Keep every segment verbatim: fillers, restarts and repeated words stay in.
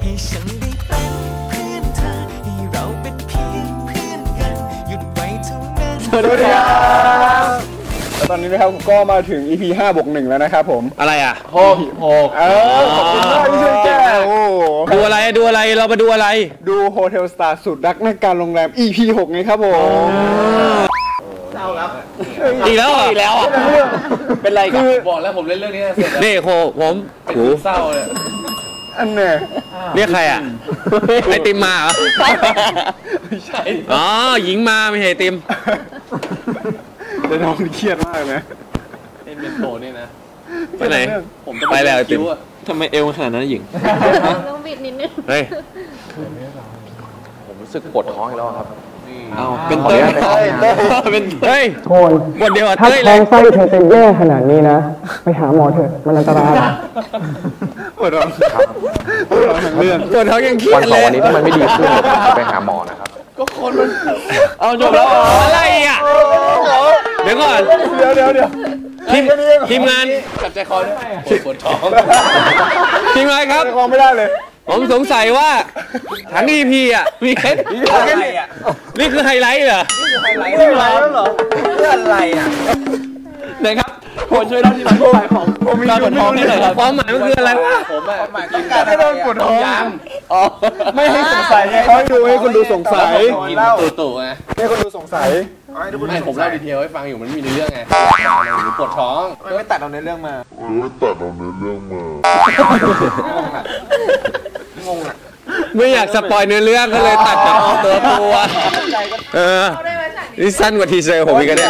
ให้ฉันได้เป็นเพื่อนเธอให้เราเป็นเพียงเพื่อนกันหยุดไว้เท่านั้นสวัสดีครับตอนนี้นะครับก็มาถึง อี พี ห้าบวกหนึ่งแล้วนะครับผมอะไรอ่ะหกหกเออขอบคุณมากที่ช่วยแก้โอ้ดูอะไรดูอะไรเรามาดูอะไรดูโฮเทลสตาร์สุดรักนักการโรงแรม อี พี หกไงครับผมเศร้าครับอีกแล้วอีกแล้วอ่ะเป็นไรกันบอกแล้วผมเล่นเรื่องนี้เสร็จแล้วนี่โคผมหูเศร้าเลยอันเนี้ยเรียกใครอ่ะไอติมมาเหรอไม่ใช่อ๋อหญิงมาไม่ใช่ไอติมจะน้องเครียดมากนะเอ็นเป็นโตนี่นะไปไหนผมไปแล้วไอติมทำไมเอวขนาดนั้นหญิงต้องบิดนิดนึงเฮ้ยผมรู้สึกปวดท้องอีกแล้วครับเอาเป็นเต้ยเป็นเต้ยโทนบทเดียวถ้าท้องไส้เธอจะแย่ขนาดนี้นะไปหาหมอเถอะมันอันตรายปวดท้องปวดท้องทั้งเรื่องปวดท้องยังเครียดเลยวันนี้ถ้ามันไม่ดีขึ้นไปหาหมอนะครับก็คนมันเอาจบแล้วอะไรอ่ะเดี๋ยวก่อนเดี๋ยวเดี๋ยวเดี๋ยวทีมทีมงานจับใจคอด้วยปวดท้องทีมงานครับคอไม่ได้เลยผมสงสัยว่าทั้ง อี พี อ่ะมีแค่นี้นี่คือไฮไลท์เหรอนี่คือไฮไลท์เหรอเรื่องอะไรอ่ะไหนครับคนช่วยเล่าที่มาที่ไปของการปวดท้องนี่หน่อยครับความหมายมันคืออะไรวะผมความหมายต้องการให้โดนปวดท้องยังอ๋อไม่ให้สงสัยไงเขาให้ดูให้คนดูสงสัยกินตู่ตู่ไงให้คนดูสงสัยไม่ผมเล่าดีเทลให้ฟังอยู่มันมีในเรื่องไงหรือปวดท้องไม่ตัดเอาในเรื่องมาไม่ตัดเอาในเรื่องมางงอ่ะไม่อยากสปอยเนื้อเรื่องก็เลยตัดจากตัวตัวเออนี่สั้นกว่าทีเซอร์ผมอีกแล้วเนี่ย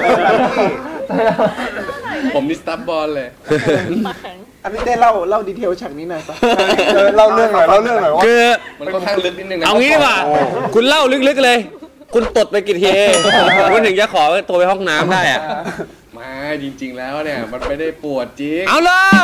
ผมนี่สตั๊บบอลเลยอันนี้ได้เล่าเล่าดีเทลฉากนี้หน่อยป่ะเล่าเรื่องหน่อยเล่าเรื่องหน่อยว่าคือมันค่อนข้างลึกนิดนึงนะเอางี้ดีกว่าคุณเล่าลึกๆเลยคุณตดไปกี่ทีคุณถึงจะขอตัวไปห้องน้ำได้อะมาจริงๆแล้วเนี่ยมันไม่ได้ปวดจริงเอาเลย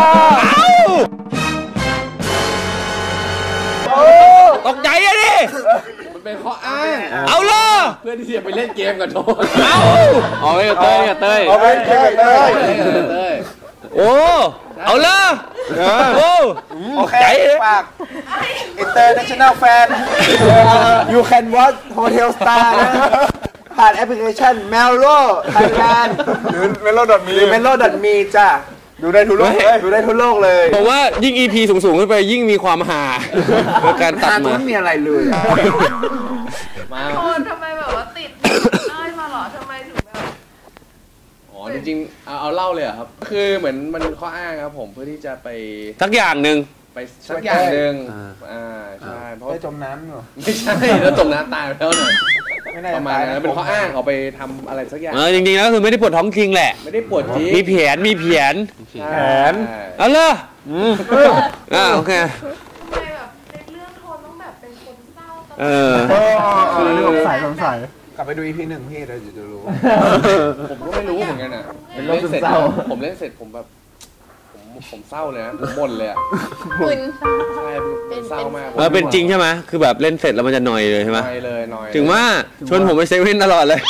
ตกใจอะดิมันเป็นข้ออ้างเอาเลยเพื่อที่จะไปเล่นเกมกับโทนเอาเอาไปเต้ยเต้ยเอาไปเต้ยเต้ยเต้ยโอ้เอาเลยโอ้โอเคปาก International Fan You can watch Hotel Star นะผ่านแอปพลิเคชัน Melo Thailand หรือ Melo.me หรือ Melo.me จ้ะดูได้ทั่วโลกเลยดูได้ทั่วโลกเลยผมว่ายิ่ง อี พี สูงๆขึ้นไปยิ่งมีความฮาในการตัดมาไม่มีอะไรเลยมาคนทำไมแบบว่าติดน้อยมาหรอทำไมถึงแบบอ๋อจริงๆเอาเอาเล่าเลยครับคือเหมือนมันข้ออ้างครับผมเพื่อที่จะไปสักอย่างหนึ่งไปสักอย่างหนึ่งอ่าใช่เพราะจมน้ำเหรอไม่ใช่แล้วจมน้ำตายแล้วหน่อยประมาณนั้นเป็นข้ออ้างเอาไปทำอะไรสักอย่างเออจริงๆแล้วคือไม่ได้ปวดท้องจริงแหละไม่ได้ปวดจริงมีแผนมีแผนแผนเอาเลยอ่าโอเคทำไมแบบในเรื่องโทนต้องแบบเป็นคนเศร้าตลอดเออเรื่องสงสัยสงสัยกลับไปดู อี พี หนึ่งพี่เดี๋ยวจะรู้ผมก็ไม่รู้เหมือนกันอ่ะผมเล่นเสร็จผมเล่นเสร็จผมแบบผมเศร้าเลยนะผมบ่นเลยอ่ะคุณใช่เป็นเศร้ามากเออเป็นจริงใช่ไหมคือแบบเล่นเสร็จแล้วมันจะนอยเลยใช่ไหมนอยเลยนอยถึงว่าชวนผมไปเซเว่นตลอดเลย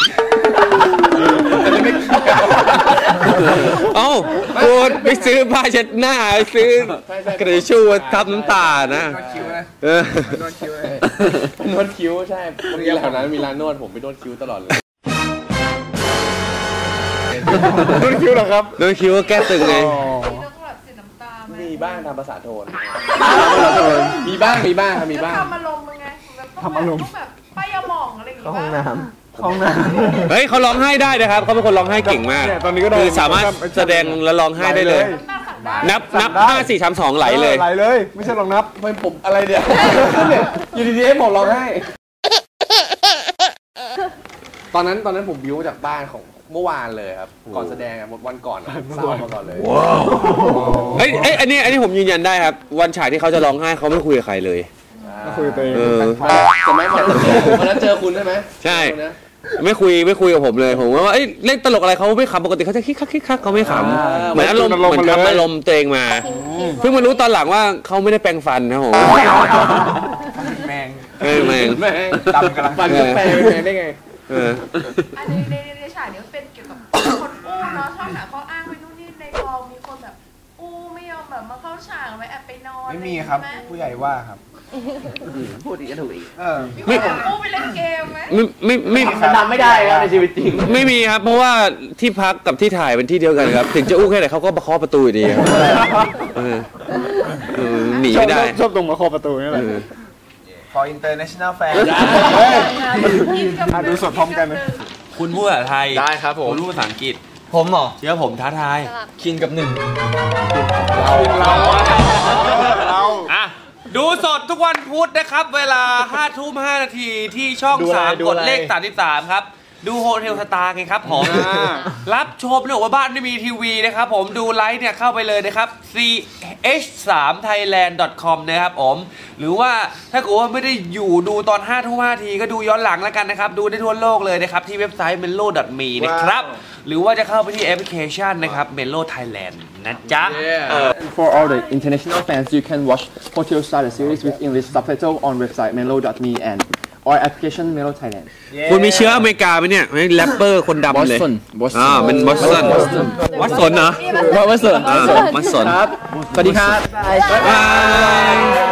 เอ้าคุณไปซื้อผ้าเช็ดหน้าไปซื้อกระดาษชูทับน้ำตานะเออนวดคิ้วนวดคิ้วใช่เมื่อแถวนั้นมีร้านนวดผมไปนวดคิ้วตลอดเลยนวดคิ้วเหรอครับนวดคิ้วก็แก้ตึงไงมีบ้างตามภาษาโทนมีบ้างมีบ้างครับมีบ้างทำอารมณ์ไงทำอารมณ์แบบป้ายหมองอะไรอย่างเงี้ยห้องน้ำห้องน้ำเฮ้ยเขาร้องไห้ได้นะครับเขาเป็นคนร้องไห้เก่งมากคือสามารถแสดงและร้องไห้ได้เลยนับนับห้าสี่สามสองไหลเลยไหลเลยไม่ใช่ลองนับไม่ผมอะไรเดี๋ยวอยู่ดีๆให้ผมร้องไห้ตอนนั้นตอนนั้นผมบิวจากบ้านของเมื่อวานเลยครับก่อนแสดงวันก่อนเศร้ามาก่อนเลยเฮ้ยเอ้ยอันนี้อันนี้ผมยืนยันได้ครับวันฉายที่เขาจะร้องไห้เขาไม่คุยกับใครเลยไม่คุยกับตัวเองแต่ไม่วันนั้นเจอคุณใช่ไหมใช่ไม่คุยไม่คุยกับผมเลยผมว่าเอ้ยเล่นตลกอะไรเขาไม่ขำปกติเขาจะคิกคักคิกคักเขาไม่ขำเหมือนอารมณ์เหมือนทำอารมณ์ตัวเองมาเพิ่งมารู้ตอนหลังว่าเขาไม่ได้แปรงฟันนะผมแมงเออแมงแมงดำกำลังฟันแปรงแมงได้ไงเอออันนี้ในในฉากนี้เป็นเกี่ยวกับคนอู้เนาะชอบหาข้ออ้างไปนู่นนี่ในกองมีคนแบบอู้ไม่ยอมแบบมาเข้าฉากไหมแอบไปนอนไม่มีครับผู้ใหญ่ว่าครับพูดอีกก็ถูกอีกเออไม่ผมกู้ไปเล่นเกมไหมไม่ไม่ไม่มันทำไม่ได้ครับในชีวิตจริงไม่มีครับ เพราะว่าที่พักกับที่ถ่ายเป็นที่เดียวกันครับ ถึงจะอู้แค่ไหนเขาก็มาเคาะประตูอยู่ดีครับเออเออหนีไม่ได้ชอบตรงมาเคาะประตูนี่แหละ for international fan ดูสดพร้อมกันนะคุณพูดภาษาไทยได้ครับผมคุณพูดภาษาอังกฤษผมเหรอเชื่อผมท้าทายคินกับหนึ่งเราเราอ่ะ ดูสดทุกวันพุธนะครับ เวลาห้าทุ่มห้านาทีที่ช่องดูอะไรสามดูกอะดไรเลขสามสิบสามครับ ดูโฮเทลสตาร์ไงครับผม รับชมเรื่องว่าบ้านไม่มีทีวีนะครับผมดูไลฟ์เนี่ยเข้าไปเลยนะครับ ซี เอช ทรี ไทยแลนด์ ดอท คอม นะครับผมหรือว่าถ้าเกิดว่าไม่ได้อยู่ดูตอนห้าทุ่มห้านาทีก็ดูย้อนหลังแล้วกันนะครับ ดูได้ทั่วโลกเลยนะครับ ที่เว็บไซต์ เมโล ดอท มี นะครับ หรือว่าจะเข้าไปที่แอปพลิเคชันนะครับ Melo Thailand นะจ๊ะ For all the international fans, you can watch Hotel Star the series with English subtitle on website melo dot me and or application Melo Thailand. คุณมีเชื้ออเมริกาไหมเนี่ยแรปเปอร์คนดำเลย Boston Boston อ่าเป็นบอสตันวัดสนเหรอ Boston อ่าวัดสนครับ สวัสดีครับบาย